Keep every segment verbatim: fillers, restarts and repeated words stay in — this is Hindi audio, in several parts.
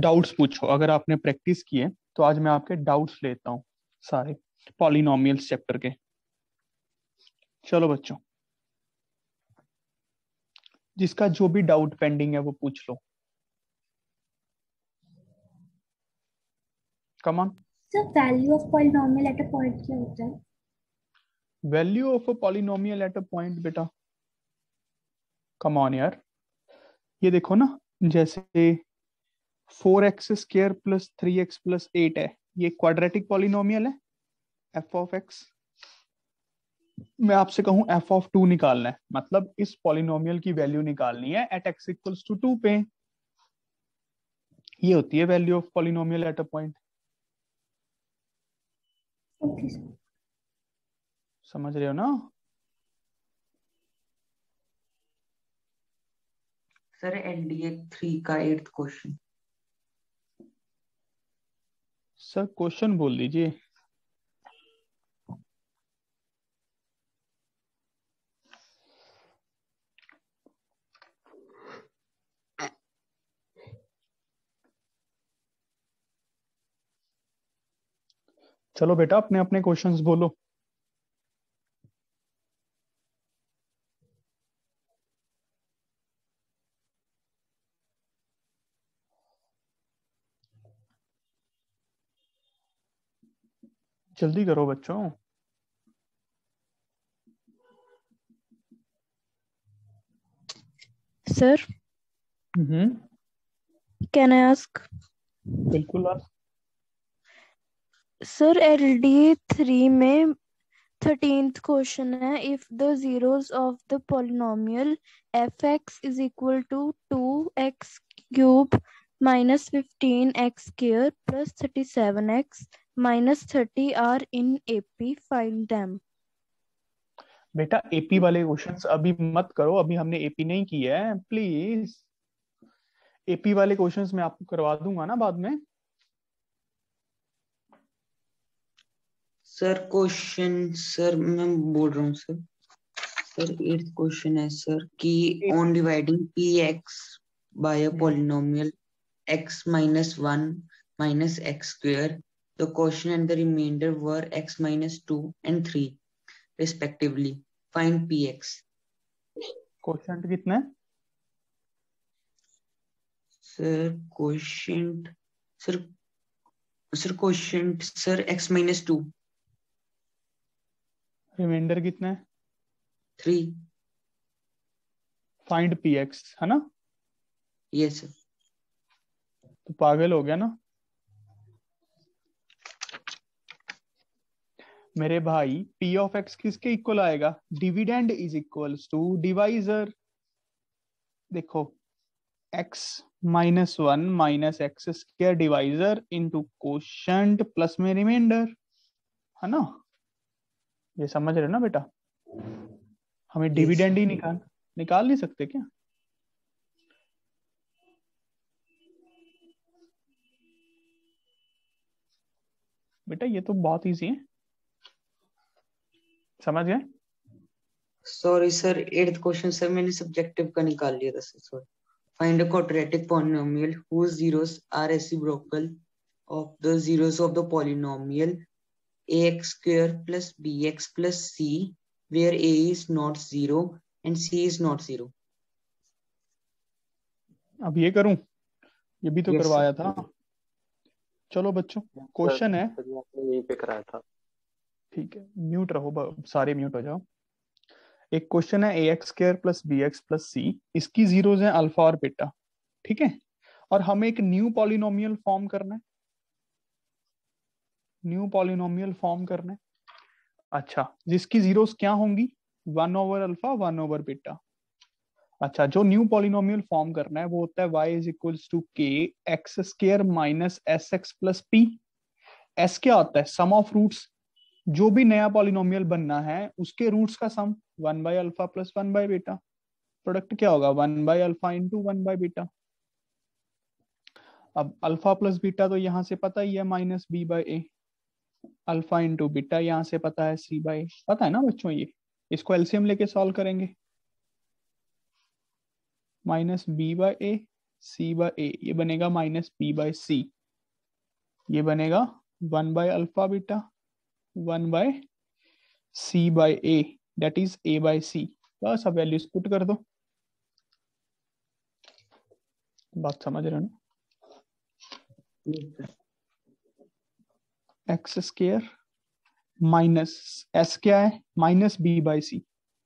डाउट्स पूछो, अगर आपने प्रैक्टिस की है तो आज मैं आपके डाउट्स लेता हूँ सारे पॉलिनोमियल्स चैप्टर के। चलो बच्चों, जिसका जो भी डाउट पेंडिंग है वो पूछ लो। Come on. Sir value of polynomial at a point क्या होता है? Value of a polynomial at a point बेटा, कम ऑन यार, ये देखो ना, जैसे four x square plus three x plus eight है, ये क्वाड्रेटिक पॉलिनोमियल है एफ ऑफ एक्स। मैं आपसे कहूं एफ ऑफ टू निकालना है, मतलब इस पॉलिनोमियल की वैल्यू निकालनी है at x equals to two पे। ये होती है value of polynomial at a point. Okay sir. समझ रहे हो ना? सर एनडीए थ्री का एट्थ क्वेश्चन। सर क्वेश्चन बोल दीजिए। चलो बेटा, अपने अपने क्वेश्चंस बोलो। जल्दी करो बच्चों। Sir, hmm, can I ask? बिल्कुल आप। Sir, L D three में thirteenth question है, if the zeros of the polynomial fx is equal to two x cube minus fifteen x square plus thirty-seven x minus thirty are in A P, find them. बेटा एपी वाले क्वेश्चंस अभी मत करो, अभी हमने एपी नहीं किया है, प्लीज। एपी वाले क्वेश्चंस मैं आपको करवा दूंगा ना बाद में। सर क्वेश्चन, सर मैं बोल रहा हूँ सर। सर एट्थ क्वेश्चन है सर कि on dividing p x by a polynomial x minus one minus x square the question and the remainder were x minus two and three respectively, find p x. Question कितना है sir question, sir sir question sir x minus two, remainder कितना है? थ्री। फाइंड पी एक्स है ना? Yes sir. तो पागल हो गया ना मेरे भाई। पी ऑफ एक्स किसके इक्वल आएगा? Dividend is equals to divisor. देखो, x minus one minus x square divisor into quotient plus में रिमाइंडर, है ना? ये समझ रहे हो ना बेटा? हमें यस डिविडेंड ही निकाल निकाल नहीं सकते क्या? बेटा ये तो बहुत इजी है, समझ गए? Sorry sir, eighth question sir मैंने सब्जेक्टिव का निकाल लिया था sir, sorry. Find a quadratic polynomial whose zeros are reciprocal of the zeros of the polynomial ax square plus bx plus c where a is not zero and c is not zero. अब ये करूं? ये भी तो Yes, sir. करवाया था। चलो बच्चों, क्वेश्चन है, सर आपने यहीं पे कराया था। ठीक है, म्यूट रहो, ब- सारे म्यूट हो जाओ। एक क्वेश्चन है a x square plus b x plus c, इसकी जीरोज हैं अल्फा और बीटा, ठीक है? और हमें एक न्यू पॉलिनोमियल फॉर्म करना है, न्यू पॉलिनोमियल फॉर्म करना है। अच्छा, जिसकी जीरोस क्या होंगी? One over alpha, one over beta. अच्छा, जो न्यू पॉलिनोमियल फॉर्म करना है वो होता है y is equals to k x square minus s x plus p. S क्या होता है? Sum of roots. जो भी नया पॉलिनोमियल बनना है उसके रूट्स का sum, one by alpha plus one by beta. Product क्या होगा? One by alpha into one by beta. अब अल्फा प्लस बीटा तो यहां से पता ही है, minus B by a. Alpha into beta यहां से पता है, सी बाय, पता है ना बच्चों? ये इसको एलसीएम लेके सॉल्व करेंगे, minus B by a c by a, ये बनेगा माइनस बी बाय सी, ये बनेगा one by alpha beta one by c by a, that is a by c. बस अब वैल्यूज पुट कर दो। बात समझ रहे हो ना? एक्स स्क्वायर माइनस एस क्या है, minus B by c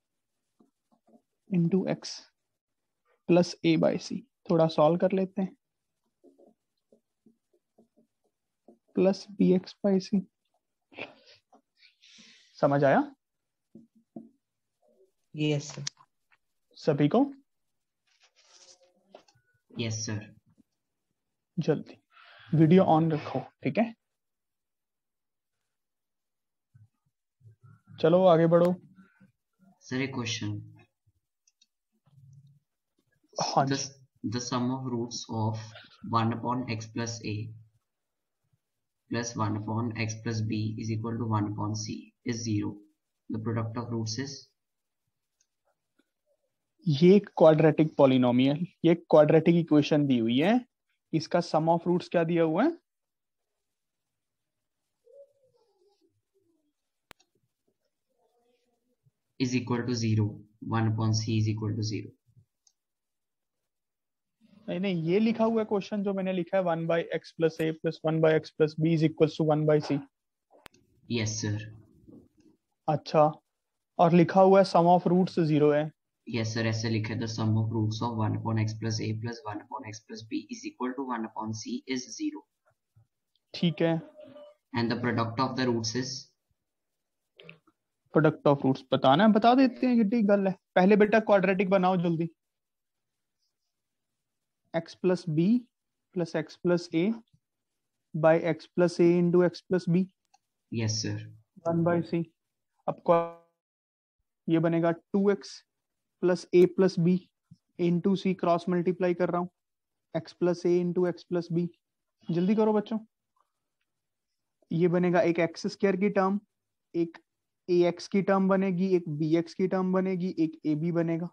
into x plus a by c. थोड़ा सॉल्व कर लेते हैं। Plus b x by c. समझ आया? Yes sir. सभी को? Yes sir. जल्दी वीडियो ऑन रखो, ठीक है? चलो आगे बढ़ो। सर एक क्वेश्चन, हाँ the, जी, the sum of roots of one upon x plus a plus one upon x plus b is equal to one upon c is zero. The product of roots is? ये क्वाड्रेटिक पॉलिनोमियल, ये क्वाड्रेटिक इक्वेशन दी हुई है, इसका सम ऑफ रूट्स क्या दिया हुआ है? Is equal to zero. one upon c is equal to zero. नहीं नहीं, ये लिखा हुआ है क्वेश्चन जो मैंने लिखा है, one by x plus a plus one by x plus b is equal to one by c. Yes sir. अच्छा, और लिखा हुआ है सम ऑफ रूट्स जीरो है। Yes sir, ऐसे लिखे the sum of roots of one upon x plus a plus one upon x plus b is equal to one upon c is zero. ठीक है, And the product of the roots is? Product of roots बताना है, बता देते हैं, कितनी गल है। पहले बेटा क्वाड्रेटिक बनाओ जल्दी। X plus b plus x plus a by x plus a into x plus b. Yes sir. One by c. अब ये बनेगा two x plus a plus b into c, cross multiply कर रहा हूँ, x plus a into x plus b. जल्दी करो बच्चों। ये बनेगा एक एक्स स्क्वायर की टर्म, एक ए एक्स की टर्म बनेगी, एक बी एक्स की टर्म बनेगी, एक ए बी बनेगा।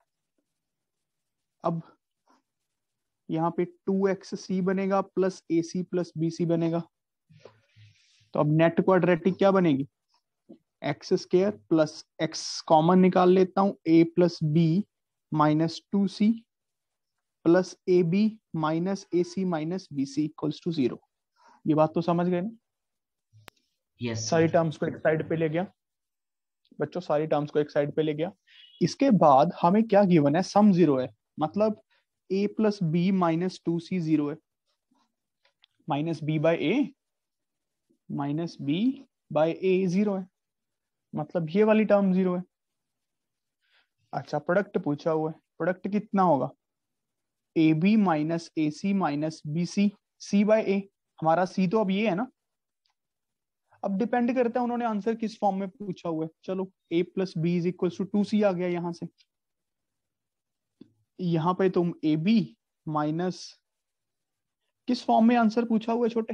अब यहाँ पे टू एक्स सी बनेगा plus a c plus b c बनेगा। तो अब नेट क्वाड्रेटिक क्या बनेगी? X square plus x common निकाल लेता हूं, a plus b minus two c plus a b minus a c minus b c equals to zero. ये बात तो समझ गए ना? Yes sir. सारी टर्म्स को एक साइड पे ले गया बच्चों, सारी टर्म्स को एक साइड पे ले गया। इसके बाद हमें क्या गिवन है? सम जीरो है, मतलब a plus b minus two c zero है, minus B by a minus B by a zero है, मतलब ये वाली टर्म जीरो है। अच्छा, प्रोडक्ट पूछा हुआ है, प्रोडक्ट कितना होगा? A b minus a c minus b c, c by a. हमारा सी तो अब ये है ना, अब डिपेंड करता है उन्होंने आंसर किस फॉर्म में पूछा हुआ है। चलो a plus b is equal to two c आ गया यहां से। यहां पे तुम ए बी माइनस किस फॉर्म में आंसर पूछा हुआ है छोटे?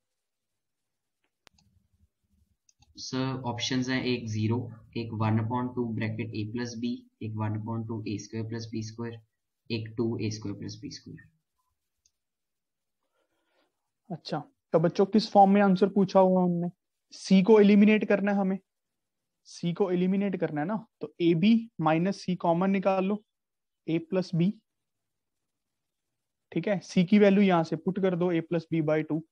सर ऑप्शंस हैं, एक जीरो, एक one upon two bracket a plus b, एक one upon two a square plus B square, एक two a square plus B square. अच्छा, तो बच्चों किस फॉर्म में आंसर पूछा हुआ है उन्होंने? सी को एलिमिनेट करना है हमें, सी को एलिमिनेट करना है ना, तो a b minus c common निकाल लो, ए प्लस बी। ठीक है, सी की वैल्यू यहां से पुट कर दो, a plus b by two.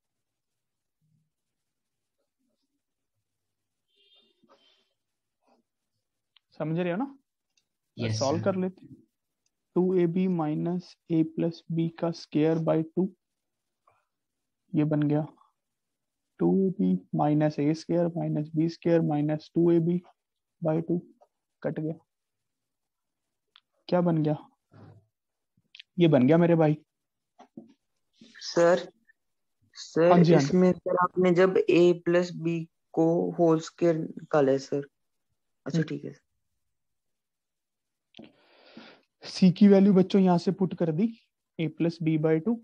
समझ रहे हो ना? Yes solve sir. कर लेते। Two a b minus a plus b का स्क्वायर बाई टू, ये बन गया two a b minus a square minus b square minus two a b by two, cut गया। क्या बन गया? ये बन गया मेरे भाई। सर सर हाँ जी, हाँ जी। इसमें सर आपने जब a प्लस बी को होल स्क्वायर निकाला है सर। अच्छा ठीक है सर। सी की वैल्यू बच्चों यहां से पुट कर दी, a plus b by two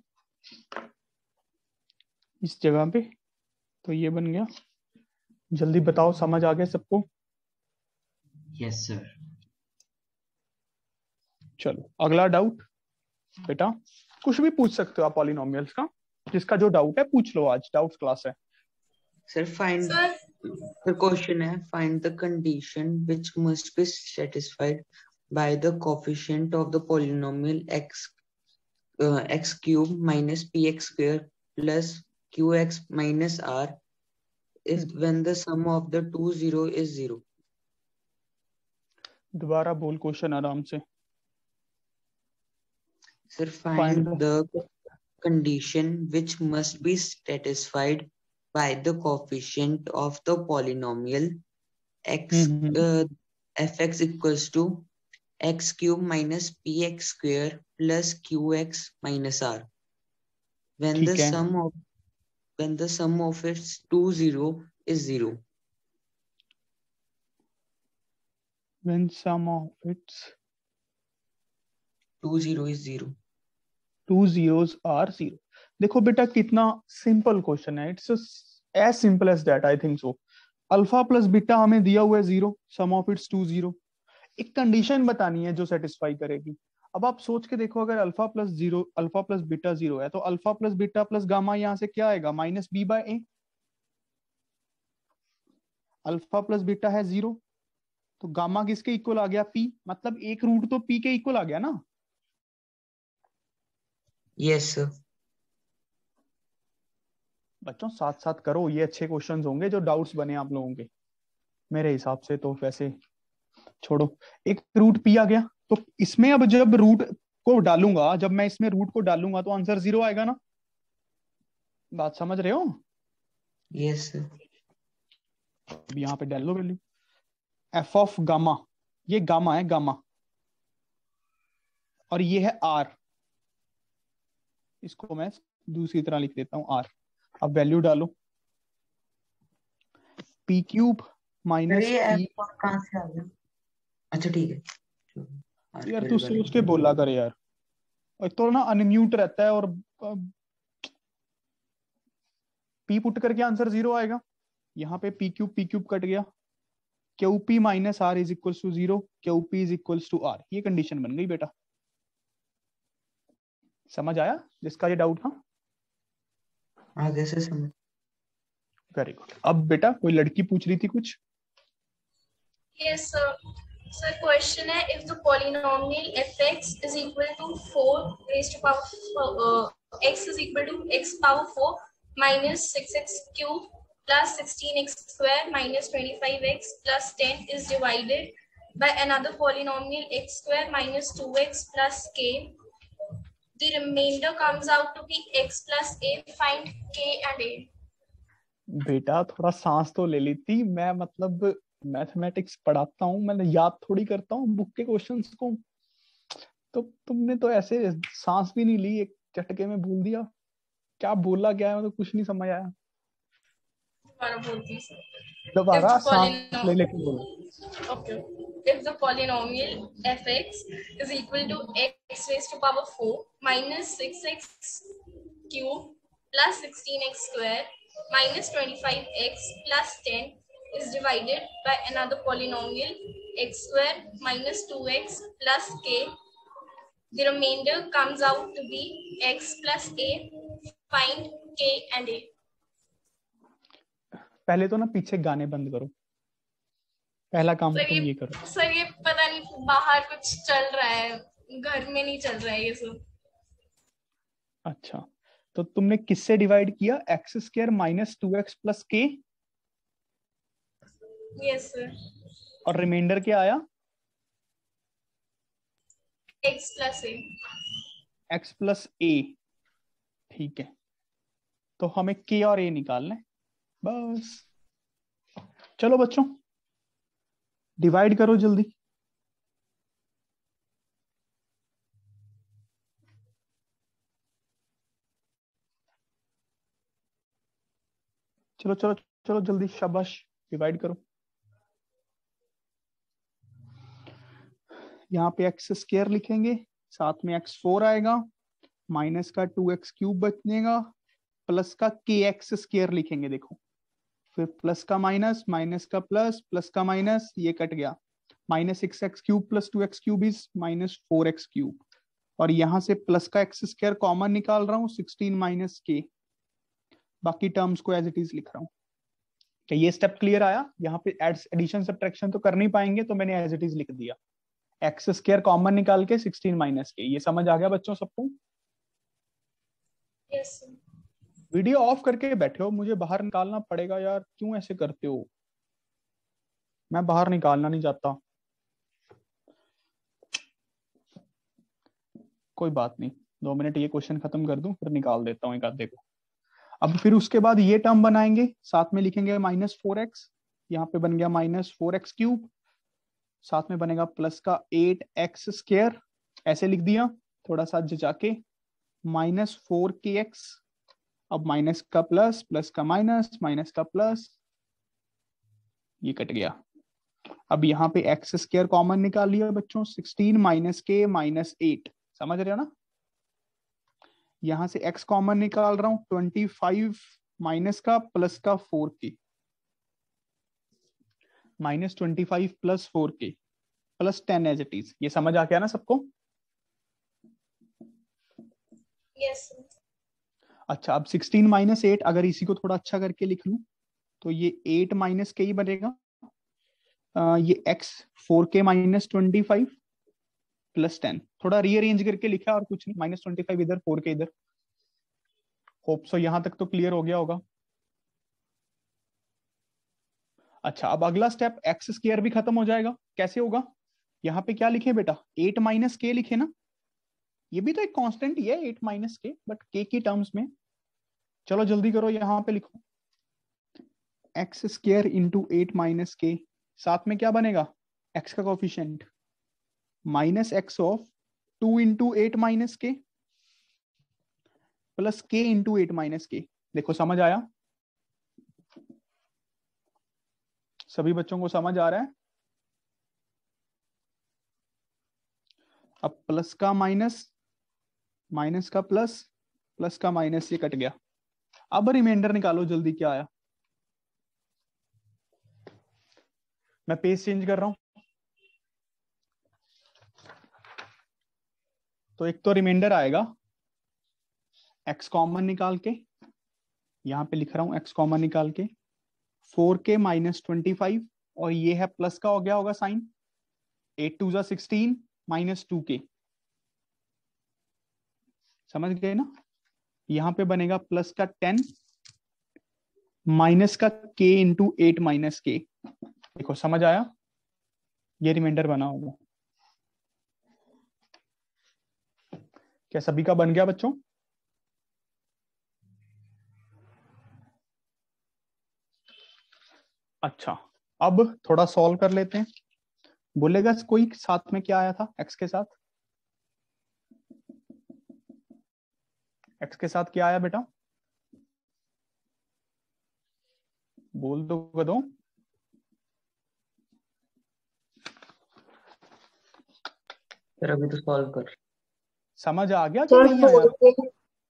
इस जगह पे, तो ये बन गया। जल्दी बताओ, समझ आ गया सबको? Yes sir. चलो अगला डाउट बेटा। कुछ भी पूछ सकते हो आप पॉलिनोमियल्स का, जिसका जो डाउट है पूछ लो, आज डाउट्स क्लास है। सर फाइंड the question है find the condition which must be satisfied by the coefficient of the polynomial x uh, x cube minus px square plus qx minus r if when the sum of the two zero is zero. दोबारा बोल क्वेश्चन आराम से। Sir, find the condition which must be satisfied by the coefficient of the polynomial x uh, fx equals to x cube minus px square plus qx minus r when the sum of when the sum of its two zero is zero. When sum of its two zero is zero. two zeros are zero. देखो बेटा कितना सिंपल क्वेश्चन है, it's as simple as that I think so. Alpha plus beta हमें दिया हुआ है zero, sum of its two zero. एक कंडीशन बतानी है जो सेटिस्फाई करेगी। अब आप सोच के देखो, अगर alpha plus zero alpha plus beta zero है तो alpha plus beta plus gamma यहाँ से क्या आएगा, minus B by a. Alpha plus beta है जीरो तो गामा किसके इक्वल आ गया, पी, मतलब एक रूट तो पी के इक्वल आ गया ना। Yes sir. बच्चों साथ साथ करो, ये अच्छे क्वेश्चंस होंगे जो डाउट्स बने आप लोगों के मेरे हिसाब से। तो वैसे छोड़ो, एक रूट पी आ गया तो इसमें अब जब रूट को डालूंगा, जब मैं इसमें रूट को डालूंगा तो आंसर जीरो आएगा ना। बात समझ रहे हो? Yes sir. अब यहाँ पे डाल लो वैल्यू एफ ऑफ गामा, ये गामा है गामा, और ये है आर। इसको मैं दूसरी तरह लिख देता हूं आर। अब वैल्यू डालो, पी क्यूब माइनस पी। कहां से आ गया? अच्छा ठीक है यार तू सोच के बोला कर यार, और तो ना अनम्यूट रहता है और पी पुट करके आंसर जीरो आएगा। यहाँ पे p cube p cube cut गया, q p minus r is equals to zero, q p is equals to r. ये कंडीशन बन गई बेटा। समझ आया जिसका ये डाउट था? आगे से समझ। Very good. अब बेटा कोई लड़की पूछ रही थी कुछ। Yes sir. सर क्वेश्चन है, if the polynomial fx is equal to four raised to power uh, x is equal to x power four minus six x cube plus sixteen x square minus twenty-five x plus ten is divided by another polynomial x square minus two x plus k. The remainder comes out to be x plus a. Find k and a. बेटा थोड़ा सांस तो ले लेती, मैं मतलब मैथमेटिक्स पढ़ाता हूँ, मैंने याद थोड़ी करता हूँ बुक के क्वेश्चंस को। तो तुमने तो ऐसे सांस भी नहीं ली, एक झटके में बोल दिया। क्या बोला क्या है, तो कुछ नहीं समझ आया। दोबारा बोलती हूँ सर। दोबारा सांस ले लेके बोलो। Okay. If the polynomial fx is equal to x raised to power four minus six x cube plus sixteen x square minus twenty-five x plus ten is divided by another polynomial x square minus two x plus k. The remainder comes out to be x plus a. Find k and a. पहले तो ना पीछे गाने बंद करो, पहला काम सर तुम ये, ये करो। सर ये पता नहीं बाहर कुछ चल रहा है, घर में नहीं चल रहा है ये सब। अच्छा तो तुमने किससे डिवाइड किया, x square minus two x plus k. Yes sir. और रिमाइंडर क्या आया, x plus a. x plus a. ठीक है, तो हमें k और a निकालना है बस। चलो बच्चों डिवाइड करो जल्दी। चलो चलो चलो जल्दी, शाबाश डिवाइड करो। यहाँ पे एक्स स्क्वायर लिखेंगे, साथ में एक्स फोर आएगा, माइनस का टू एक्स क्यूब बचेगा, प्लस का के एक्स स्क्वायर लिखेंगे। देखो फिर प्लस का माइनस, माइनस का प्लस, प्लस का माइनस, ये कट गया। Minus six x cube plus two x cube is minus four x cube. और यहां से प्लस का एक्स स्क्वायर कॉमन निकाल रहा हूँ, सिक्सटीन माइनस के, बाकी टर्म्स को एज इट इज लिख रहा हूँ। क्या ये स्टेप क्लियर आया? यहाँ पे एडिशन सब्ट्रैक्शन तो कर नहीं पाएंगे, तो मैंने एज इट इज लिख दिया, एक्स स्क्वायर कॉमन निकाल के सिक्सटीन माइनस के। ये समझ आ गया बच्चों सबको? Yes sir. वीडियो ऑफ करके बैठे हो, मुझे बाहर निकालना पड़ेगा यार, क्यों ऐसे करते हो? मैं बाहर निकालना नहीं चाहता। कोई बात नहीं, दो मिनट ये क्वेश्चन खत्म कर दूं, फिर निकाल देता हूँ एक आधे को। अब फिर उसके बाद ये टर्म बनाएंगे, साथ में लिखेंगे माइनस फोर एक्स, यहाँ पे बन गया माइनस फोर एक्स क्यूब, साथ में बनेगा प्लस का एट एक्स स्क्वायर, ऐसे लिख दिया, थोड़ा सा जचा के, माइनस फोर के एक्स, अब माइनस का प्लस, प्लस का माइनस, माइनस का प्लस, ये कट गया। अब यहाँ पे एक्स स्क्वायर कॉमन निकाल लिया बच्चों, sixteen minus k minus eight, समझ रहे हो ना? यहां से x कॉमन निकाल रहा हूं, ट्वेंटी फाइव माइनस का प्लस का four k, minus twenty five plus four k plus ten as it is. ये समझ आ गया ना सबको? Yes sir. अच्छा, अब सिक्सटीन माइनस एट, अगर इसी को थोड़ा अच्छा करके लिख लूं तो ये एट माइनस के ही बनेगा, आ, ये x four k minus twenty five plus ten, थोड़ा रीअरेंज करके लिखा और कुछ नहीं, माइनस ट्वेंटी फाइव इधर, फोर के इधर। होप सो यहां तक तो क्लियर हो गया होगा। अच्छा, अब अगला स्टेप, एक्स स्क्वायर भी खत्म हो जाएगा। कैसे होगा? यहाँ पे क्या लिखे बेटा? एट माइनस के लिखे ना, ये भी तो एक कांस्टेंट ही है एट माइनस के, बट के की टर्म्स में। चलो जल्दी करो, यहाँ पे लिखो x square into eight minus k, साथ में क्या बनेगा? एक्स का coefficient minus x of two into eight minus k plus k into eight minus k. देखो समझ आया? सभी बच्चों को समझ आ रहा है? अब प्लस का माइनस, माइनस का प्लस, प्लस का माइनस, ये कट गया। अब रिमाइंडर निकालो जल्दी, क्या आया? मैं पेज चेंज कर रहा हूं, तो एक तो रिमाइंडर आएगा, एक्स कॉमन निकाल के, यहां पे लिख रहा हूं एक्स कॉमन निकाल के, four k minus twenty five, और ये है प्लस का हो गया होगा साइन, एट टू जा सिक्सटीन माइनस टू के, समझ गए ना? यहां पे बनेगा प्लस का टेन माइनस का के इंटू एट माइनस के। देखो समझ आया? ये रिमाइंडर बना होगा। क्या सभी का बन गया बच्चों? अच्छा, अब थोड़ा सॉल्व कर लेते हैं। बोलेगा कोई साथ में क्या आया था एक्स के साथ? एक्स के साथ क्या आया बेटा? बोल दो कदों। सर अभी तो सॉल्व कर। समझ आ गया कि नहीं आया?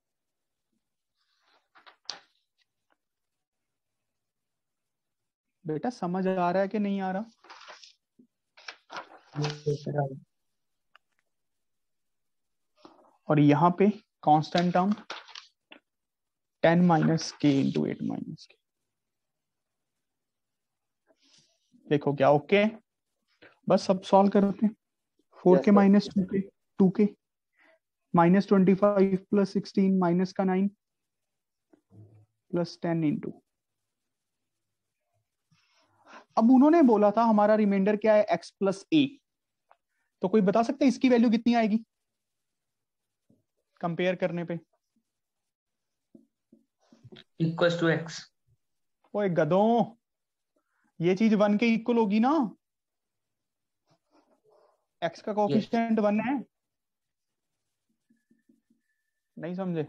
बेटा समझ आ रहा है कि नहीं आ रहा? और यहाँ पे constant term ten minus k into eight minus k. देखो क्या ओके? बस सब सॉल्व करते हैं। Four k minus two k, two k minus twenty five plus sixteen minus का नाइन प्लस टेन इंटू। अब उन्होंने बोला था हमारा रिमाइंडर क्या है? X plus a. तो कोई बता सकते हैं इसकी वैल्यू कितनी आएगी कंपेयर करने पे? Equals to x. ओए गधों, ये चीज वन के इक्वल होगी ना? एक्स का कोफिशिएंट वन है, नहीं समझे?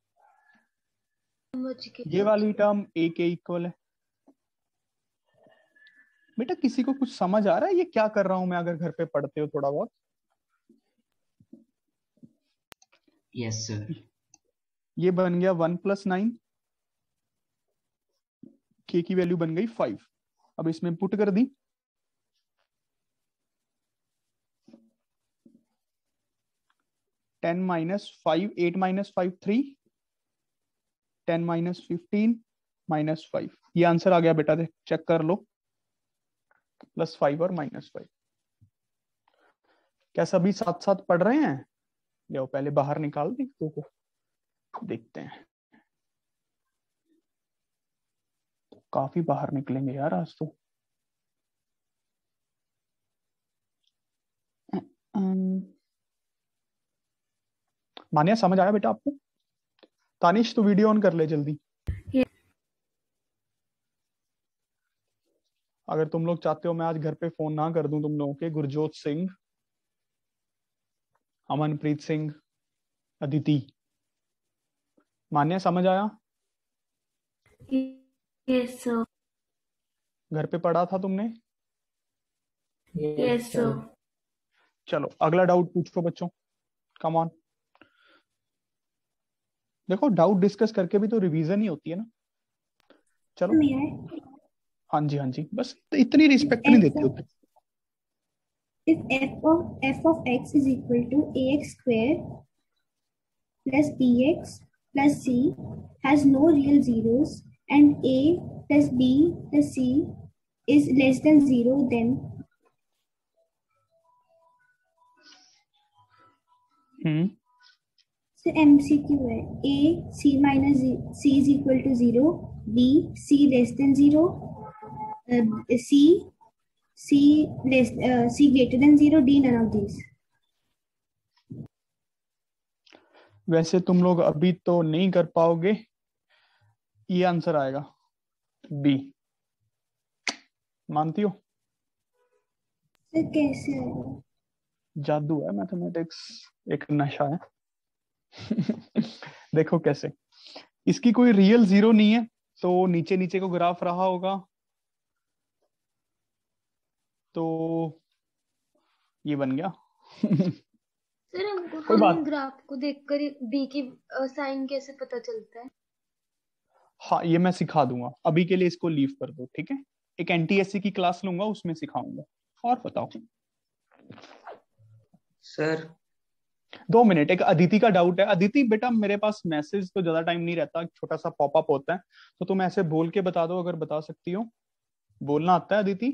ये वाली टर्म ए के इक्वल है। बेटा किसी को कुछ समझ आ रहा है ये क्या कर रहा हूं मैं? अगर घर पे पढ़ते हो थोड़ा बहुत। Yes sir. ये बन गया वन प्लस नाइन, के की वैल्यू बन गई फाइव। अब इसमें पुट कर दी, ten minus five, eight minus five three, ten minus fifteen minus five, ये आंसर आ गया बेटा, देख चेक कर लो, प्लस फाइव और माइनस फाइव। क्या सभी साथ साथ पढ़ रहे हैं? जाओ पहले बाहर निकाल दे दो को, देखते हैं। काफी बाहर निकलेंगे यार आज तो। मानिया समझ आया बेटा आपको? तानिश तो वीडियो ऑन कर ले जल्दी। अगर तुम लोग चाहते हो मैं आज घर पे फोन ना कर दूं तुम लोगों के, गुरजोत सिंह, अमनप्रीत सिंह, अदिति, मान्या समझ आया? Yes sir. घर पे पढ़ा था तुमने? Yes sir. चलो अगला डाउट पूछो बच्चों, कम ऑन। देखो डाउट डिस्कस करके भी तो रिवीजन ही होती है ना। चलो हाँ जी हाँ जी, बस इतनी रिस्पेक्ट नहीं देते होते। If f of f of x is equal to ax square plus bx plus c has no real zeros and a plus b plus c is less than zero, then hmm so M C Q है a c minus c is equal to zero, b c less than zero, uh, c c less uh, c greater than zero, d none of these. वैसे तुम लोग अभी तो नहीं कर पाओगे, ये आंसर आएगा बी। मानती हो? तो कैसे आएगा? जादू है मैथमेटिक्स, एक नशा है। देखो कैसे, इसकी कोई रियल जीरो नहीं है तो नीचे नीचे को ग्राफ रहा होगा, तो ये बन गया। सर हमको कोई बात, ग्राफ को देखकर बी की साइन कैसे पता चलता है? हाँ ये मैं सिखा दूंगा, अभी के लिए इसको लीव कर दो, ठीक है? एक एनटीएससी की क्लास लूंगा उसमें सिखाऊंगा। और बताओ सर। दो मिनट, एक अदिति का डाउट है। अदिति बेटा मेरे पास मैसेज तो ज्यादा टाइम नहीं रहता, छोटा सा पॉपअप होता है, तो तुम ऐसे बोल के बता दो अगर बता सकती हो। बोलना आता है अदिति?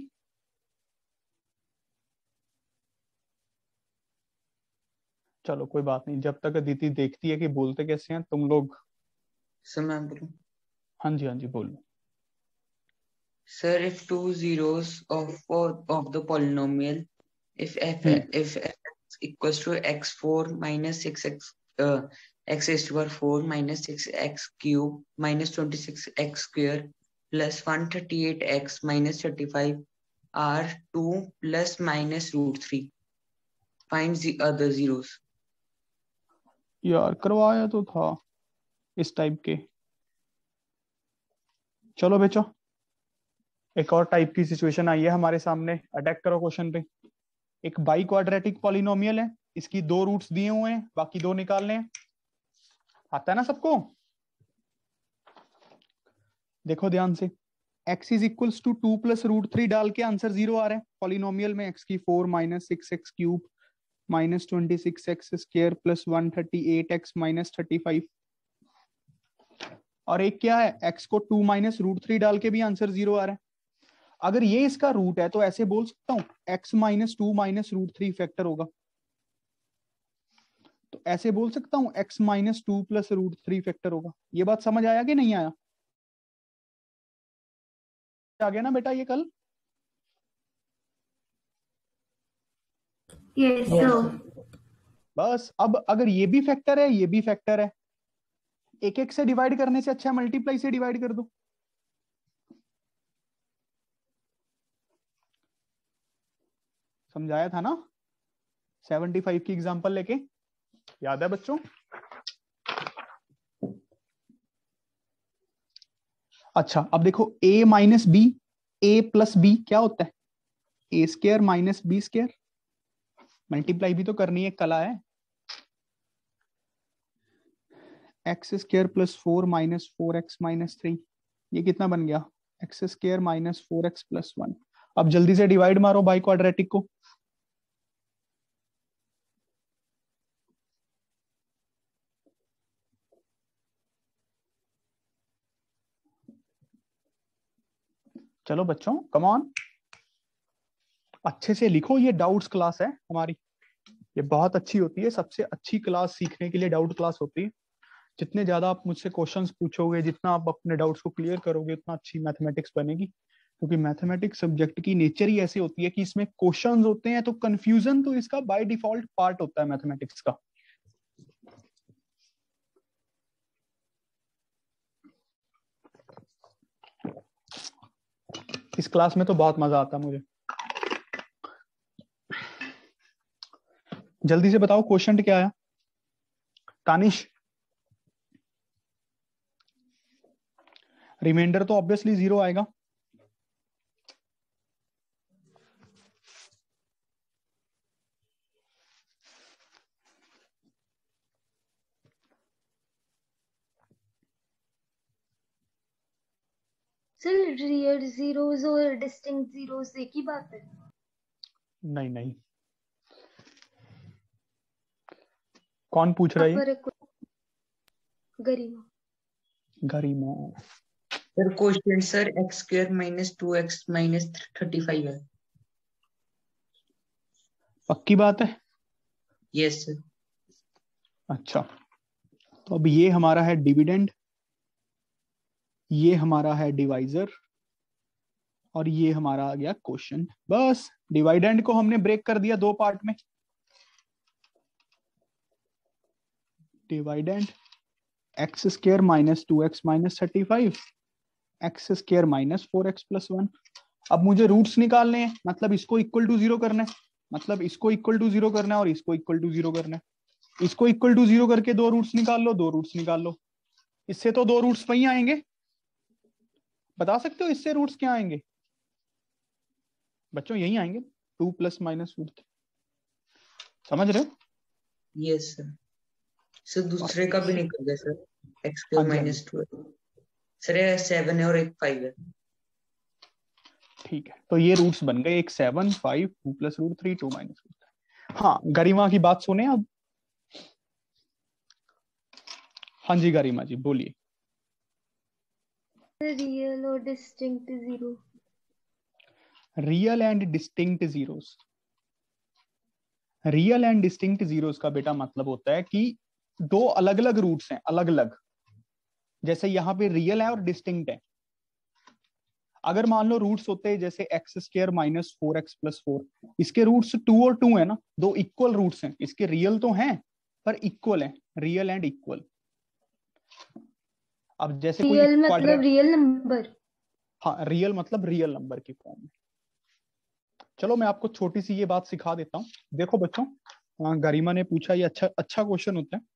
चलो कोई बात नहीं, जब तक अदिति देखती है कि बोलते कैसे हैं तुम लोग। सर मैं बोलूं? हाँ जी हाँ जी बोलो। Sir, if two zeros of of the polynomial, if f if f equals to x four minus six x uh, x raised to power four minus six x cube minus twenty-six x square plus one thirty-eight x minus thirty-five are two plus minus root three. Find the other zeros. यार करवाया तो था इस टाइप के। चलो बेचो, एक और टाइप की सिचुएशन आई है हमारे सामने, अटैक करो क्वेश्चन पे। एक बाई क्वाड्रेटिक पॉलिनोमियल है, इसकी दो रूट्स दिए हुए हैं, बाकी दो निकालने हैं। आता है ना सबको? देखो ध्यान से, x is equals to two plus root three डाल के आंसर जीरो आ रहा है। पॉलिनोमियल में x की four minus six x cube minus twenty six x square plus one thirty eight x minus thirty five, और एक क्या है, x को टू माइनस रूट थ्री डाल के भी आंसर जीरो आ रहा है। अगर ये इसका रूट है तो ऐसे बोल सकता हूं x minus two minus root three factor होगा, तो ऐसे बोल सकता हूं x minus two plus root three factor होगा। ये बात समझ आया कि नहीं आया? आ गया ना बेटा ये कल? Yes, sir. बस अब अगर ये भी फैक्टर है ये भी फैक्टर है, एक एक से डिवाइड करने से अच्छा मल्टीप्लाई से डिवाइड कर दो। समझाया था ना सेवेंटी फाइव की एग्जांपल लेके, याद है बच्चों? अच्छा अब देखो a minus b, a plus b क्या होता है? A square minus b square. Multiply भी तो करनी है, कला है। X square plus four minus four x minus three, ये कितना बन गया? X square minus four x plus one. अब जल्दी से डिवाइड मारो बाई क्वाड्रेटिक को। चलो बच्चों कम ऑन, अच्छे से लिखो। ये डाउट्स क्लास है हमारी, ये बहुत अच्छी होती है, सबसे अच्छी क्लास सीखने के लिए डाउट क्लास होती है। जितने ज्यादा आप मुझसे क्वेश्चंस पूछोगे, जितना आप अपने डाउट्स को क्लियर करोगे, उतना अच्छी मैथमेटिक्स बनेगी। क्योंकि मैथमेटिक्स सब्जेक्ट की नेचर ही ऐसी होती है कि इसमें क्वेश्चंस होते हैं, तो कंफ्यूजन तो इसका बाय डिफॉल्ट पार्ट होता है मैथमेटिक्स का। इस क्लास में तो बहुत मजा आता है मुझे। जल्दी से बताओ क्वेश्चन क्या आया तानिश? रिमाइंडर तो ऑब्वियसली जीरो आएगा। सर रियल जीरोस और डिस्टिंक्ट जीरोस एक ही बात है? नहीं नहीं, कौन पूछ रहा है? Garima. Garima sir question sir x square minus two x minus thirty five है। पक्की बात है? Yes sir. अच्छा, तो अब ये हमारा है डिविडेंड, ये हमारा है डिवाइजर, और ये हमारा आ गया क्वेश्चन। बस डिवाइडेंड को हमने ब्रेक कर दिया दो पार्ट में। Dividend x square minus two x minus thirty five, x square minus four x plus one. अब मुझे रूट्स निकालने हैं, मतलब इसको इक्वल टू जीरो करना है, मतलब इसको इक्वल टू जीरो करना है और इसको इक्वल टू जीरो करना है। इसको इक्वल टू जीरो करके दो रूट्स निकाल लो, दो रूट्स निकाल लो। इससे तो दो रूट्स वही आएंगे। बता सकते हो इससे रूट्स क्या आएंगे बच्चों? यही आएंगे, टू प्लस माइनस रूट। समझ रहे हो? Yes sir. सर दूसरे का भी निकल गया सर, एक्स हाँ स्क्वायर जी, हाँ जी। माइनस टू सर ये सेवन है और एक फाइव है। ठीक है, तो ये रूट्स बन गए, एक seven, five, two plus root three, two minus root. हाँ, गरिमा की बात सुने अब। हाँ जी गरिमा जी बोलिए। रियल और distinct zero. Real and distinct zeros, real and distinct zeros का बेटा मतलब होता है कि दो अलग अलग रूट्स हैं, अलग अलग। जैसे यहाँ पे रियल है और डिस्टिंक्ट है। अगर मान लो रूट्स होते हैं जैसे x square minus four x plus four, इसके रूट्स टू और टू है ना, दो इक्वल रूट्स हैं। इसके रियल तो हैं पर इक्वल है, रियल एंड इक्वल। अब जैसे कोई रियल मतलब रियल नंबर। हाँ, रियल मतलब रियल नंबर की फॉर्म में। चलो मैं आपको छोटी सी ये बात सिखा देता हूँ। देखो बच्चों, गरिमा ने पूछा, ये अच्छा अच्छा क्वेश्चन होता है।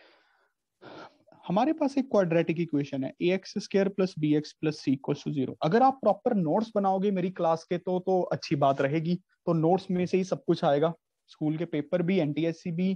हमारे पास एक क्वाड्रेटिक इक्वेशन है, a x square plus b x plus c equals to zero. अगर आप प्रॉपर नोट्स बनाओगे मेरी क्लास के तो तो अच्छी बात रहेगी। तो नोट्स में से ही सब कुछ आएगा, स्कूल के पेपर भी, एनटीएससी भी।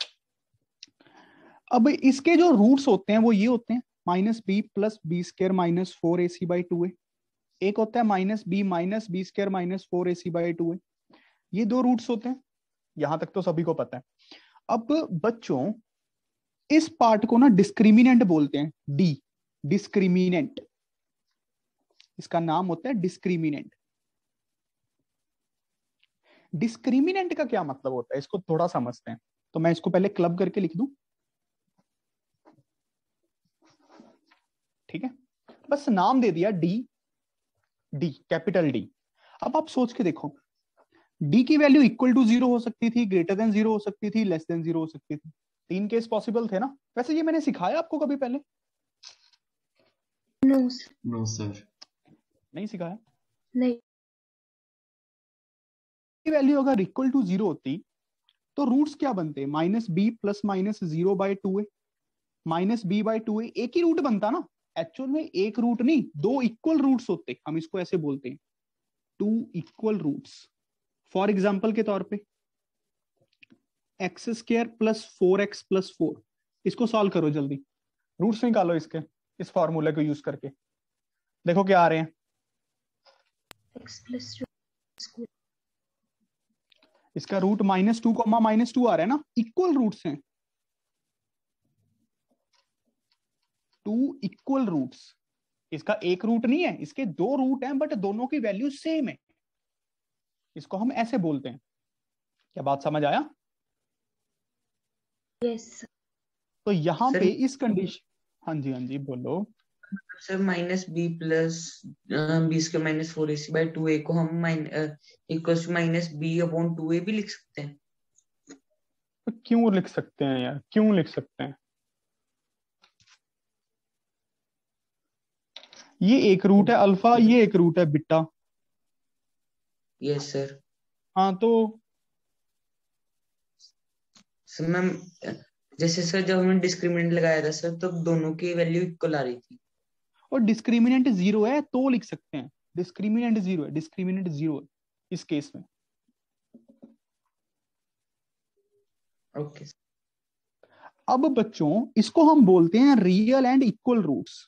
अब इसके जो रूट्स होते हैं वो ये होते हैं, minus B plus B square minus four A C by two है। एक होता है minus b minus b square minus four A C by two है। ये दो रूट्स होते हैं, यहां तक तो सभी को पता है। अब बच्चों इस पार्ट को ना डिस्क्रिमिनेंट बोलते हैं, डी, डिस्क्रिमिनेंट। इसका नाम होता है डिस्क्रिमिनेंट। डिस्क्रिमिनेंट का क्या मतलब होता है इसको थोड़ा समझते हैं। तो मैं इसको पहले क्लब करके लिख दूं, ठीक है? बस नाम दे दिया डी, डी कैपिटल डी। अब आप सोच के देखो, डी की वैल्यू इक्वल टू जीरो हो सकती थी, ग्रेटर देन जीरो हो सकती थी, लेस देन जीरो हो सकती थी। तीन केस पॉसिबल थे ना? वैसे ये मैंने सिखाया आपको कभी पहले? No no sir. नहीं सिखाया? नहीं। वैल्यू अगर इक्वल टू जीरो होती तो रूट्स क्या बनते? Minus B plus minus zero by two A minus B by two A. एक ही रूट बनता ना एक्चुअल में, एक रूट नहीं, दो इक्वल रूट्स होते। हम इसको ऐसे बोलते हैं, two equal roots. For example के तौर पे X square plus four x plus four, इसको सॉल्व करो जल्दी, रूट्स निकालो इसके, इस फॉर्मूले को यूज करके। देखो क्या आ रहे हैं। एक्स प्लस इसका root minus two comma minus two आ रहा है ना, इक्वल रूट्स हैं, टू इक्वल रूट्स। इसका एक रूट नहीं है, इसके दो रूट हैं, बट दोनों की वैल्यू सेम है। इसको हम ऐसे बोलते हैं। क्या बात समझ आया? यस तो यहाँ सर पे इस कंडीशन, हाँ जी हाँ जी बोलो। Sir minus B plus B square minus four A C by two A को हम mine equal to minus B upon two A भी लिख सकते हैं। तो क्यों लिख सकते हैं यार, क्यों लिख सकते हैं? ये एक रूट है अल्फा, ये एक रूट है बीटा। Yes sir. हाँ तो सर मैम जैसे सर जब हमने डिस्क्रिमिनेंट लगाया था सर, तब दोनों की वैल्यू इक्वल आ रही थी। और डिस्क्रिमिनेंट जीरो है तो लिख सकते हैं। डिस्क्रिमिनेंट जीरो है, डिस्क्रिमिनेंट जीरो है इस केस में। ओके। अब बच्चों इसको हम बोलते हैं रियल एंड इक्वल रूट्स।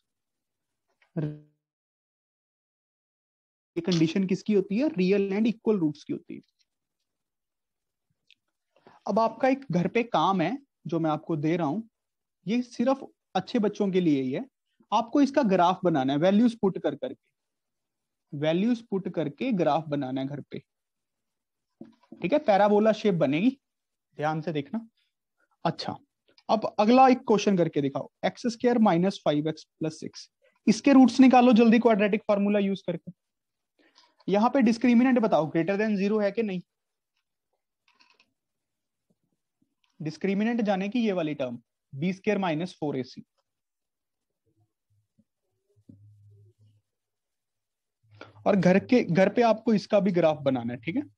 ये कंडीशन किसकी होती है? रियल एंड इक्वल रूट्स की होती है। अब आपका एक घर पे काम है जो मैं आपको दे रहा हूं, ये सिर्फ अच्छे बच्चों के लिए ही है। आपको इसका ग्राफ बनाना है, वैल्यूज पुट कर करके, वैल्यूज पुट करके ग्राफ बनाना है घर पे। ठीक है, पैराबोला शेप बनेगी, ध्यान से देखना। अच्छा, अब अगला एक क्वेश्चन करके दिखाओ। X square minus five X plus six, इसके रूट्स निकालो जल्दी क्वाड्रेटिक फार्मूला यूज करके। यहां पे डिस्क्रिमिनेंट बताओ, ग्रेटर देन जीरो है कि नहीं? डिस्क्रिमिनेंट जाने की ये वाली term, B square minus four ए सी। और घर के घर पे आपको इसका भी ग्राफ बनाना है, ठीक है?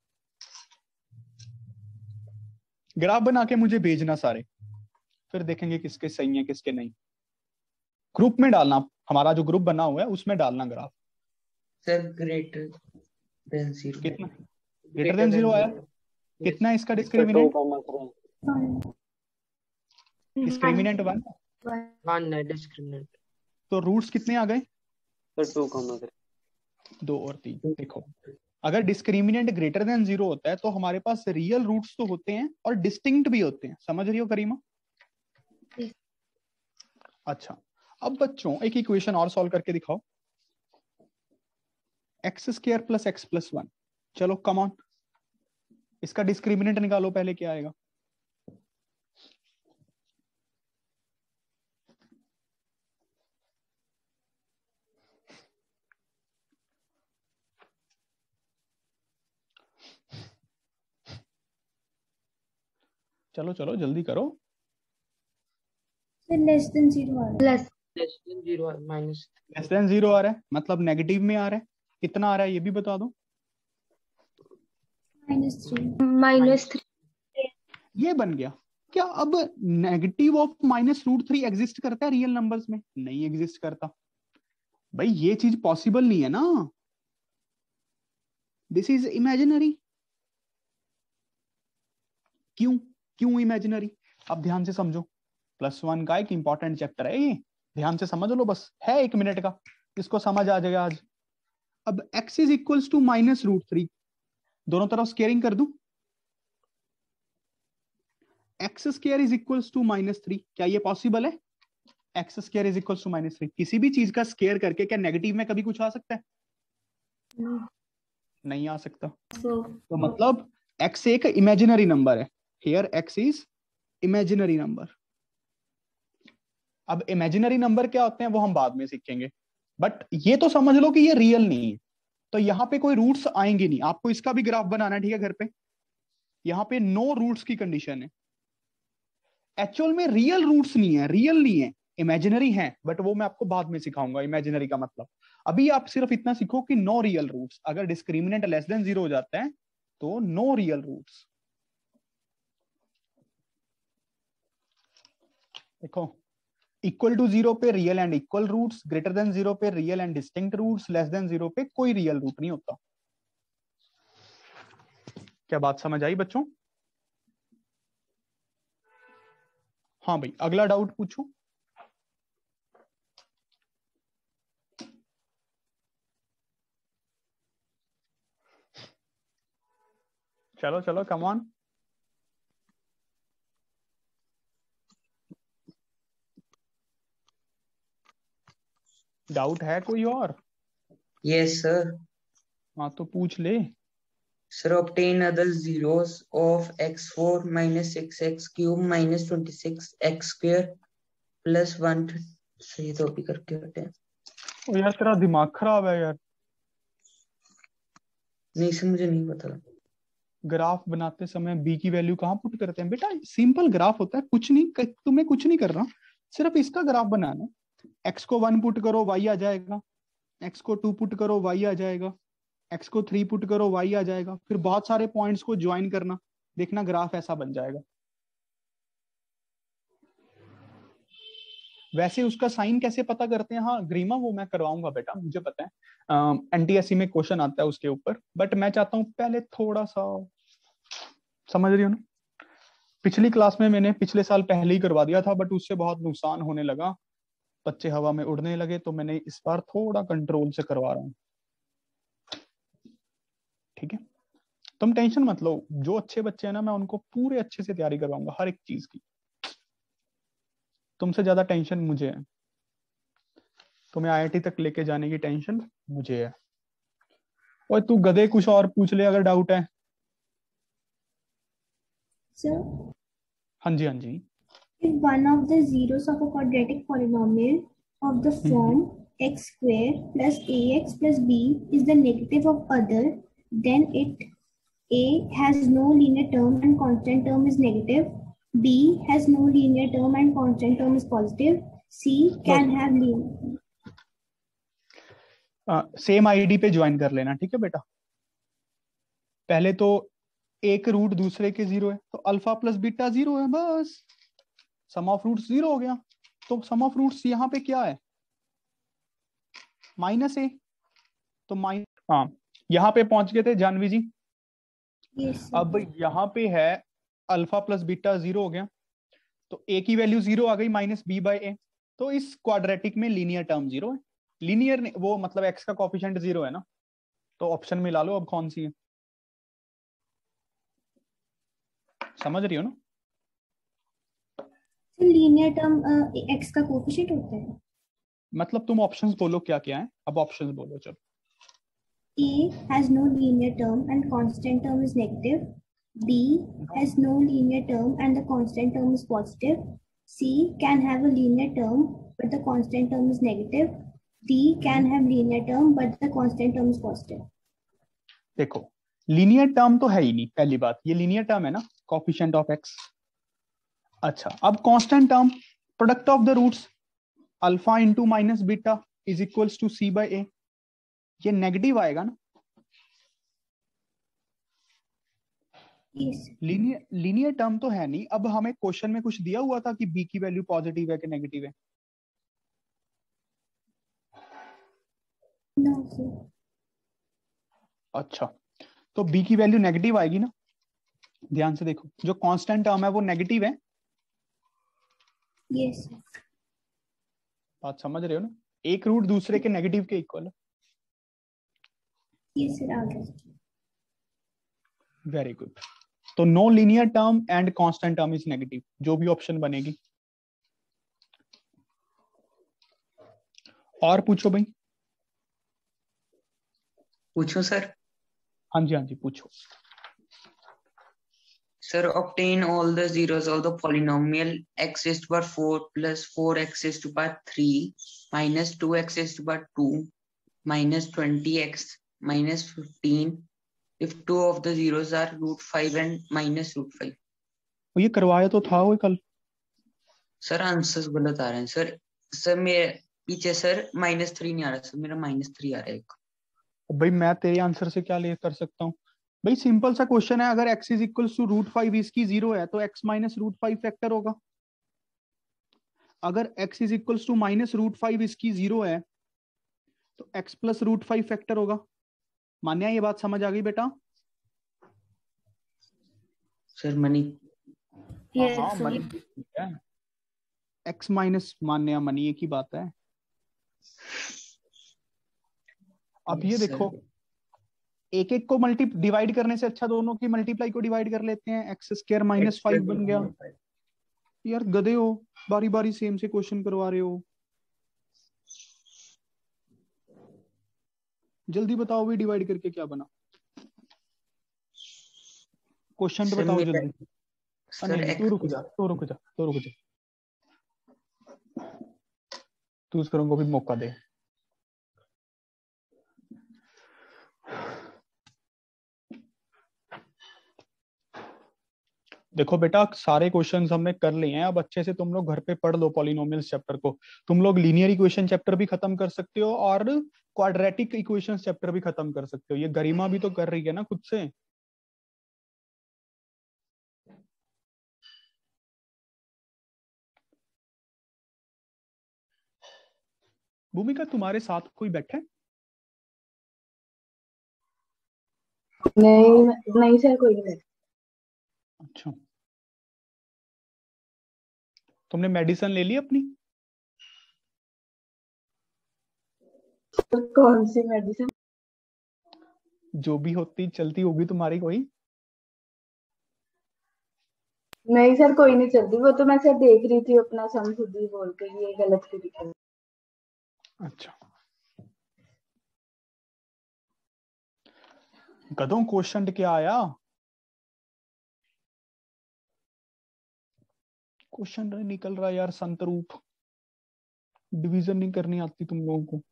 ग्राफ बना के मुझे भेजना सारे, फिर देखेंगे किसके सही है किसके नहीं। ग्रुप में डालना, हमारा जो ग्रुप बना हुआ है उसमें डालना graph. Sir greater than zero. कितना ग्रेटर देन जीरो आया? कितना है इसका डिस्क्रिमिनेंट? Discriminant one. वन है डिस्क्रिमिनेंट। तो रूट्स कितने आ गए? Sir two comma three. दो और तीन। देखो, अगर डिस्क्रिमिनेंट ग्रेटर देन जीरो होता है तो हमारे पास रियल रूट्स तो होते हैं और डिस्टिंक्ट भी होते हैं। समझ रही हो करीमा? अच्छा, अब बच्चों एक इक्वेशन और सॉल्व करके दिखाओ। X square plus x plus one. चलो कम ऑन, इसका डिस्क्रिमिनेंट निकालो पहले, क्या आएगा? चलो चलो जल्दी करो। लेस देन जीरो आ रहा है। Plus less than zero minus less than zero आ रहा है, मतलब नेगेटिव में आ रहा है। कितना आ रहा है ये भी बता दो। Minus three. Minus three. ये बन गया क्या? अब negative of minus root three exist करता है रियल नंबर्स में? नहीं एग्जिस्ट करता भाई, ये चीज पॉसिबल नहीं है ना। This is imaginary. क्यों क्यों इमेजिनरी? अब ध्यान से समझो, प्लस वन का एक इंपॉर्टेंट चैप्टर है ये, ध्यान से समझ लो, बस है एक मिनट का, इसको समझ आ जाएगा आज। अब x is equals to minus root three, दोनों तरफ स्केयरिंग कर दूं। X square is equals to minus three, क्या ये पॉसिबल है? X square is equals to minus three, किसी भी चीज का स्केयर करके क्या नेगेटिव में कभी कुछ आ सकता है? नहीं आ सकता। तो मतलब x एक इमेजिनरी नंबर है। Here x is imaginary number. अब इमेजिनरी नंबर क्या होते हैं वो हम बाद में सीखेंगे, बट ये तो समझ लो कि ये रियल नहीं है। तो यहाँ पे कोई रूट्स आएंगे नहीं। आपको इसका भी ग्राफ बनाना है, ठीक है, घर पे। यहाँ पे नो रूट्स की कंडीशन है। एक्चुअल में रियल रूट्स नहीं है, रियल नहीं है, इमेजिनरी है, बट वो मैं आपको बाद में सिखाऊंगा इमेजिनरी का मतलब। अभी आप सिर्फ इतना सीखो कि नो रियल रूट्स। अगर डिस्क्रिमिनेंट लेस देन जीरो हो जाता है तो नो रियल रूट्स। देखो, इक्वल टू जीरो पे real and equal roots, greater than zero पे real and distinct roots, less than zero पे कोई रियल रूट नहीं होता। क्या बात समझ आई बच्चों? हाँ भाई, अगला डाउट पूछो। चलो चलो कम ऑन। डाउट है कोई और? Yes sir. हाँ तो पूछ ले। Sir obtain other zeros of x four minus six x cube minus twenty-six x square plus one। सही तो अभी करके हटे। ओ यार तेरा दिमाग खराब है यार। नहीं सर मुझे नहीं पता। ग्राफ बनाते समय बी की वैल्यू कहाँ पुट करते हैं बेटा? सिंपल ग्राफ होता है, कुछ नहीं, तुम्हें कुछ नहीं करना, सिर्फ इसका ग्राफ बनाना। एक्स को वन पुट करो वाई आ जाएगा, एक्स को टू पुट करो वाई आ जाएगा, एक्स को थ्री पुट करो वाई आ जाएगा, फिर बहुत सारे पॉइंट्स को ज्वाइन करना, देखना ग्राफ ऐसा बन जाएगा। वैसे उसका साइन कैसे पता करते हैं? हाँ ग्रीमा वो मैं करवाऊंगा बेटा, मुझे पता है, एनटीएससी में क्वेश्चन आता है उसके ऊपर, बट मैं चाहता हूँ पहले थोड़ा सा समझ रही हो ना। पिछली क्लास में मैंने पिछले साल पहले ही करवा दिया था, बट उससे बहुत नुकसान होने लगा, बच्चे हवा में उड़ने लगे, तो मैंने इस बार थोड़ा कंट्रोल से करवा रहा हूँ। ठीक है, तुम टेंशन मत लो, जो अच्छे बच्चे हैं ना मैं उनको पूरे अच्छे से तैयारी करवाऊंगा हर एक चीज की। तुमसे ज्यादा टेंशन मुझे है, तुम्हें आईआईटी तक लेके जाने की टेंशन मुझे है। और तू गधे कुछ और पूछ ले अगर डाउट है। Sir, हाँ जी हाँ जी। if one of the zeros of a quadratic polynomial of the form x square plus ax plus b is the negative of other, then it a has no linear term and constant term is negative, b has no linear term and constant term is positive, c can have linear। Same ID पे ज्वाइन कर लेना, ठीक है बेटा। पहले तो एक रूट दूसरे के जीरो है, तो अल्फा प्लस बीटा जीरो है, बस सम ऑफ रूट्स जीरो हो गया। तो सम ऑफ रूट्स यहाँ पे क्या है? माइनस ए, तो माइनस, हाँ यहाँ पे पहुंच गए थे जानवी जी। yes, अब यहाँ पे है अल्फा प्लस बीटा जीरो हो गया, तो ए की वैल्यू जीरो आ गई माइनस बी बाई ए, तो इस क्वाड्रेटिक में लीनियर टर्म जीरो है। लीनियर वो मतलब एक्स का कोफिशिएंट जीरो है ना, तो ऑप्शन में ला लो अब कौन सी है, समझ रही हो ना? लीनियर टर्म x का कोफिशिएंट होता है। मतलब तुम ऑप्शंस बोलो क्या क्या है, अब ऑप्शंस बोलो चलो। A has no linear term and constant term is negative. B has no linear term and the constant term is positive. C can have a linear term but the constant term is negative. D can have linear term but the constant term is positive. देखो लीनियर टर्म तो है ही नहीं, पहली बात ये लीनियर टर्म है ना, कोफिशिएंट ऑफ एक्स। अच्छा अब constant term, product of the roots alpha into minus beta is equals to C by A, ये नेगेटिव आएगा ना। Yes. लीनियर लीनियर टर्म तो है नहीं। अब हमें क्वेश्चन में कुछ दिया हुआ था कि बी की वैल्यू पॉजिटिव है कि नेगेटिव है? No, sir. अच्छा तो बी की वैल्यू नेगेटिव आएगी ना, ध्यान से देखो, जो कांस्टेंट टर्म है वो नेगेटिव है। Yes. बात समझ रहे हो ना? एक रूट दूसरे के नेगेटिव के इक्वल है। Yes, sir. आ गया। Very good. तो no linear term and constant term is negative, जो भी ऑप्शन बनेगी। और पूछो भाई। पूछो सर। हाँ जी हाँ जी पूछो। Sir, obtain all the zeros of the polynomial x raised to the power four plus four x raised to the power three minus two x raised to the power two minus twenty x minus fifteen if two of the zeros are root five and minus root five. ये करवाया तो था वो कल। सर आंसर्स गलत आ रहे हैं सर। सर मेरे पीछे सर माइनस थ्री नहीं आ रहा सर, मेरा माइनस थ्री आ रहा है एक। भाई मैं तेरे आंसर से क्या ले कर सकता हूँ भाई? सिंपल सा क्वेश्चन है, अगर x is equal to root five इसकी जीरो है तो x minus root five factor होगा। अगर x is equal to minus root five इसकी जीरो है तो x plus root five factor होगा। मान्या ये बात समझ आ गई बेटा? सर मनी Yes, हाँ sir. मनी ठीक है, x माइनस मान्या मनी एक ही बात है। अब ये Yes, देखो sir. एक एक को मल्टी डिवाइड करने से अच्छा दोनों की मल्टीप्लाई को डिवाइड कर लेते हैं, एक्स स्क्वायर माइनस फाइव बन गया। यार गधे हो, बारी बारी सेम से क्वेश्चन करवा रहे हो। जल्दी बताओ भी डिवाइड करके क्या बना, क्वेश्चन तो सर बताओ मेरा जल्दी। सर नहीं नहीं, तू एक्स रुक जा तू रुक जा तू रुक जा तू उस को भी मौका दे। देखो बेटा, सारे क्वेश्चंस हमने कर लिए हैं, अब अच्छे से तुम लोग घर पे पढ़ लो पॉलिनोमियल्स चैप्टर को। तुम लोग लीनियर इक्वेशन चैप्टर भी खत्म कर सकते हो और क्वाड्रेटिक इक्वेशंस चैप्टर भी खत्म कर सकते हो। ये गरिमा भी तो कर रही है ना खुद से। भूमिका तुम्हारे साथ कोई बैठा है? नहीं नहीं सर, कोई नहीं। अच्छा, तुमने मेडिसिन ले ली अपनी? कौन सी मेडिसिन? जो भी होती चलती होगी तुम्हारी कोई। नहीं सर, कोई नहीं चलती, वो तो मैं सर देख रही थी अपना सम खुद ही बोल के ये गलत क्यों लिखा है। अच्छा, गधों क्वेश्चन क्या आया? क्वेश्चन नहीं निकल रहा यार, संतरूप। डिवीजन नहीं करनी आती तुम लोगों को।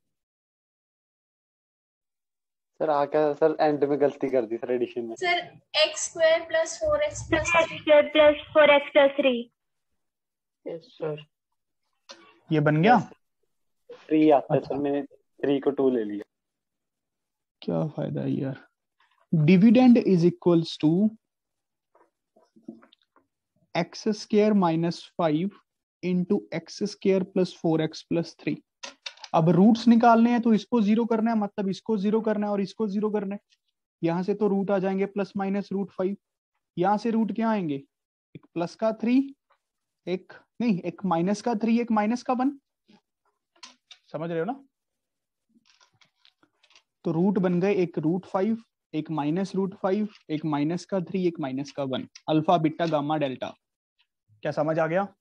सर आके सर एंड में गलती कर दी सर एडिशन में। Sir x square plus four x plus X square plus four x plus three. Yes sir. ये बन गया। थ्री आता है अच्छा। सर, मैंने थ्री को टू ले लिया। क्या फायदा है यार। Dividend is equals to X square minus five into X square plus four x plus three. अब रूट्स निकालने हैं तो इसको जीरो करना है, मतलब इसको जीरो करना है और इसको जीरो करना है। यहां से तो रूट आ जाएंगे प्लस माइनस रूट फाइव। यहां से रूट क्या आएंगे, एक प्लस का थ्री, एक नहीं एक माइनस का थ्री, एक माइनस का वन। समझ रहे हो ना? तो रूट बन गए एक रूट फाइव, एक माइनस रूट फाइव, एक माइनस का थ्री, एक माइनस का one. Alpha beta gamma delta. क्या समझ आ गया?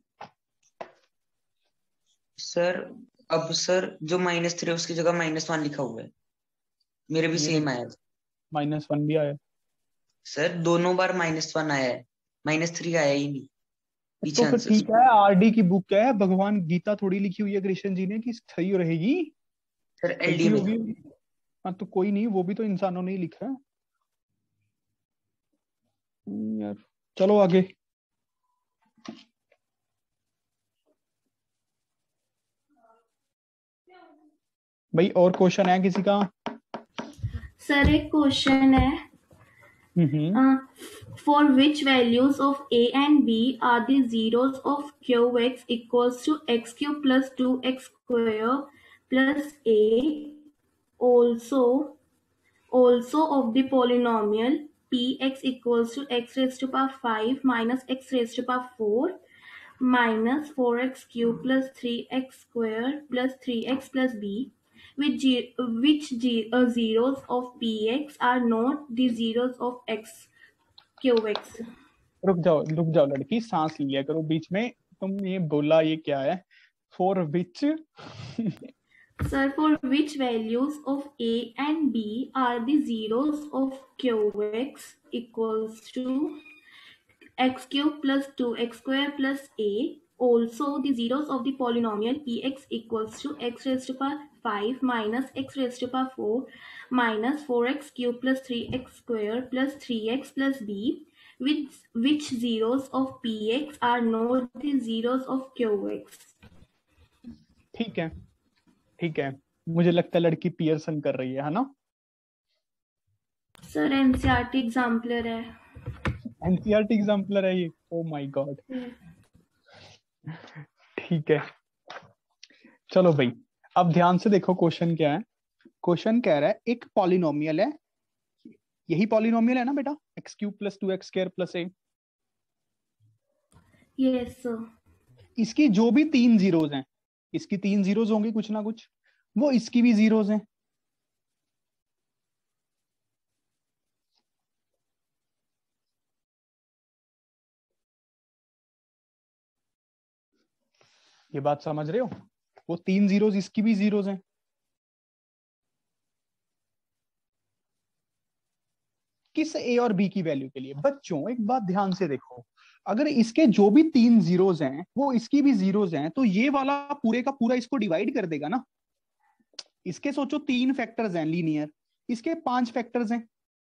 सर अब सर जो माइनस थ्री उसकी जगह माइनस वन लिखा हुआ है, मेरे भी सेम आया। माइनस वन भी आया सर दोनों बार माइनस वन आया है, माइनस थ्री आया ही नहीं पीछे तो फिर आंसर। ठीक है। आरडी की बुक क्या है, भगवान गीता थोड़ी लिखी हुई है कृष्ण जी ने कि सही रहेगी, सर गलती एलडी में होगी। हाँ तो कोई नहीं, वो भी तो इंसानों ने ही लिखा है यार। चलो आगे। भाई और क्वेश्चन है किसी का? सर एक क्वेश्चन है, for which values of a and b are the zeros of qx equals to x cube plus two x square plus a, also also of the polynomial px equals to x raised to power five minus x raised to power four minus four x cube plus three x square plus three x plus b, which, ge- which ge- uh, zeros of px are not the zeros of x qx। रुक जाओ रुक जाओ लड़की, सांस लिया करो बीच में। तुम ये बोला ये क्या है? For which Sir, for which values of a and b are the zeros of qx equals to x cube plus two x square plus a, also the zeros of the polynomial px equals to x raised to power five minus x raised to power four minus four x cube plus three x square plus three x plus b, which which zeros of px are not the zeros of qx। ठीक है ठीक है, मुझे लगता है लड़की पियर्सन कर रही है है ना? सर एनसीईआरटी एग्जाम्पलर है। एनसीईआरटी एग्जाम्पलर है ये? Oh my god. ठीक है चलो भाई, अब ध्यान से देखो क्वेश्चन क्या है। क्वेश्चन कह रहा है एक पॉलिनोमियल है, यही पॉलिनोमियल है ना बेटा, X cube plus two X square plus A. Yes sir. इसकी जो भी तीन जीरोज हैं, इसकी तीन जीरोज होंगी कुछ ना कुछ, वो इसकी भी जीरोज हैं। ये बात समझ रहे हो? वो तीन जीरोज इसकी भी जीरोज हैं। इस ए और बी की वैल्यू के लिए। बच्चों एक बात ध्यान से देखो, अगर इसके जो भी तीन जीरोज हैं वो इसकी भी जीरोज हैं, तो ये वाला पूरे का पूरा इसको डिवाइड कर देगा ना। इसके सोचो तीन फैक्टर्स हैं लीनियर, इसके पांच फैक्टर्स हैं,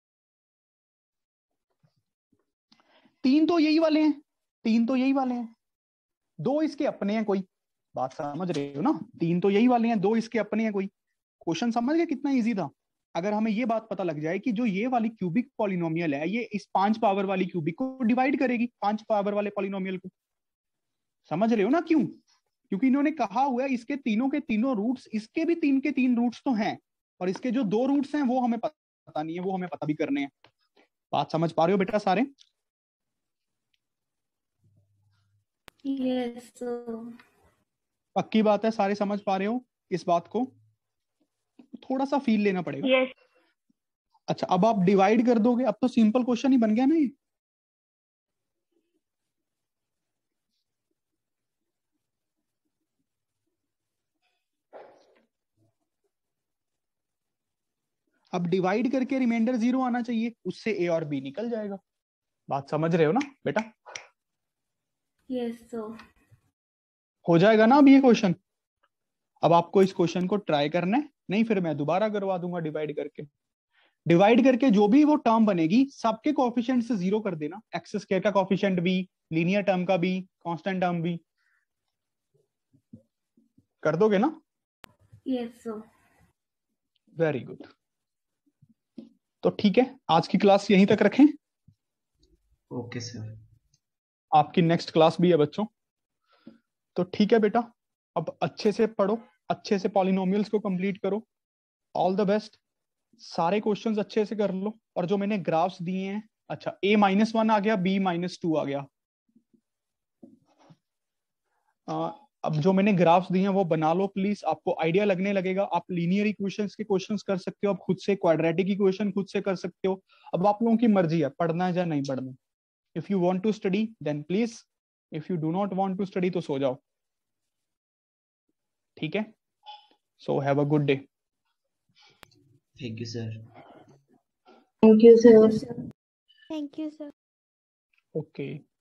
तीन तो यही वाले हैं, तीन तो यही वाले हैं, दो इसके अपने हैं, कोई बात समझ रहे हो ना, तीन तो यही वाले हैं, दो इसके अपने हैं कोई। क्वेश्चन समझ गए कितना इजी था। अगर हमें ये बात पता लग जाए कि जो ये वाली क्यूबिक पॉलिनोमियल है ये इस पांच पावर वाली क्यूबिक को डिवाइड करेगी, पांच पावर वाले पॉलिनोमियल को, समझ रहे हो ना। क्यों? क्योंकि इन्होंने कहा हुआ है इसके तीनों के तीनों रूट्स, इसके भी तीन के तीन रूट्स तो हैं, और इसके जो दो रूट्स हैं वो हमें पता नहीं है, वो हमें पता भी करने हैं। बात समझ पा रहे हो बेटा सारे? Yes sir. पक्की बात है, सारे समझ पा रहे हो इस बात को? थोड़ा सा फील लेना पड़ेगा। यस। अच्छा, अब आप डिवाइड कर दोगे, अब तो सिंपल क्वेश्चन ही बन गया ना ये। अब डिवाइड करके रिमाइंडर जीरो आना चाहिए, उससे ए और बी निकल जाएगा। बात समझ रहे हो ना बेटा? Yes sir. हो जाएगा ना अब ये क्वेश्चन? अब आपको इस क्वेश्चन को ट्राई करना है, नहीं फिर मैं दोबारा करवा दूंगा डिवाइड करके। डिवाइड करके जो भी वो टर्म बनेगी सबके कोएफिशिएंट से जीरो कर देना, एक्स स्क्वायर का कोएफिशिएंट भी, लीनियर टर्म का भी, कांस्टेंट टर्म भी कर दोगे ना? Yes sir. Very good. तो ठीक है, आज की क्लास यहीं तक रखें। Okay sir. आपकी नेक्स्ट क्लास भी है बच्चों, तो ठीक है बेटा, अब अच्छे से पढ़ो, अच्छे से पॉलिनोमियल्स को कंप्लीट करो। ऑल द बेस्ट, सारे क्वेश्चंस अच्छे से कर लो। और जो मैंने ग्राफ्स दिए हैं, अच्छा a माइनस वन आ गया, b माइनस टू आ गया, आ, अब जो मैंने ग्राफ्स दिए हैं वो बना लो प्लीज, आपको आइडिया लगने लगेगा। आप लीनियर इक्वेशंस के क्वेश्चंस कर सकते हो, आप खुद से क्वाड्रेटिक इक्वेशन खुद से कर सकते हो। अब आप लोगों की मर्जी है पढ़ना है या नहीं पढ़ना। If you want to study then please, if you do not want to study तो सो जाओ, ठीक है? So have a good day. Thank you sir. Thank you sir. Thank you sir. Okay.